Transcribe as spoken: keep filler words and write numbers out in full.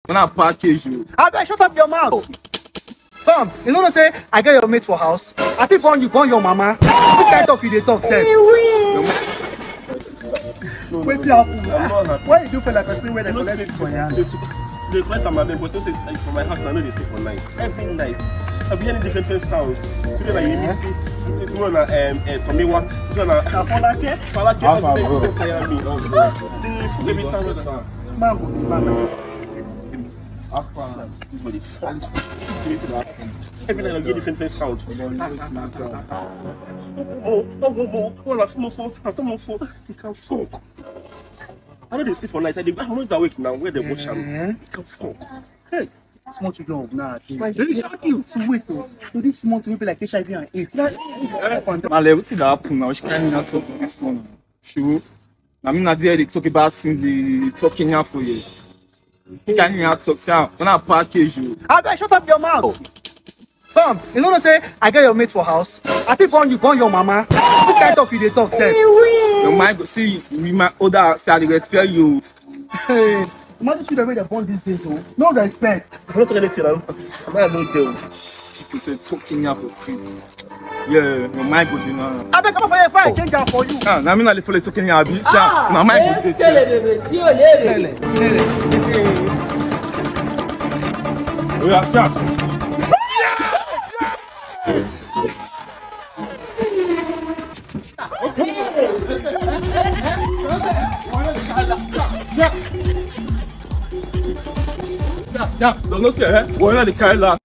when I package you. I beg, shut up your mouth. Tom, you know what say I get your mate for house. I think born you born your mama. Which kind of talk you dey talk, sir? Wait till why you do feel like a person where they collect this for you? They collect my baby, but say from my house, I know they sleep for night. Every night. I'll be hearing different different sounds. People like you see, people like um Tomiwa, people like Falake, Falake, they tire me. They fuck every time with that. Mambo, mambo. This body fuck. Every night I get different different sound. Oh, oh, oh, oh, oh, I'm more phone, I'm more phone. You can fuck. I know they sleep for night. I'm always awake now. Where they watch them, you can fuck. Hey. Small children of now. Really shock you to wait to this small to be like H I V and AIDS. My level to happen now. She can't not talk this one. Sure. I mean, I did they talk about since the talking here for you. She can't not talk. So when I package you, I beg, shut up your mouth. Tom, you know what say I get your mate for house. I think born you born your mama. Which kind of talk you dey talk, sir? your mind see we my other start respect you. Hey. Imagine children wey dey born these days, oh. No respect. I don't talk anything. I'm not no girl. People say talking here for street. Yeah, your mind go dey now. I beg, come for here if I change am for you. Ah, na me na dey follow talking here abi. Say, na mind go dey. Lele, lele. We are start. Tiens, dans nos serres, on a des carrés là.